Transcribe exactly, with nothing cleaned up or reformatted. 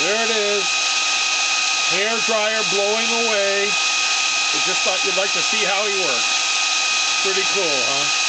There it is. Hair dryer blowing away. I just thought you'd like to see how he works. Pretty cool, huh?